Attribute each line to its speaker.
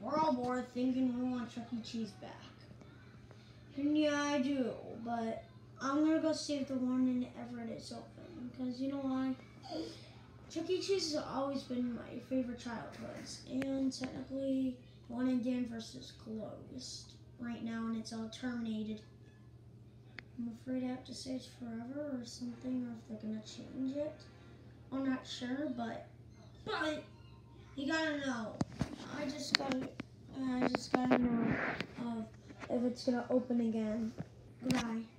Speaker 1: we're all bored thinking we want Chuck E. Cheese back. And yeah, I do, but I'm gonna go see if the one in Everett is open, because you know why? Chuck E. Cheese has always been my favorite childhoods, and technically, the one in Danvers is closed right now, and it's all terminated. I'm afraid I have to say it's forever or something, or if they're gonna change it. I'm not sure, but you gotta know. I just gotta know if it's gonna open again. Goodbye.